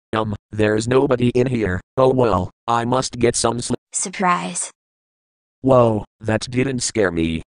There's nobody in here. Oh well, I must get some sleep. Surprise. Whoa, that didn't scare me.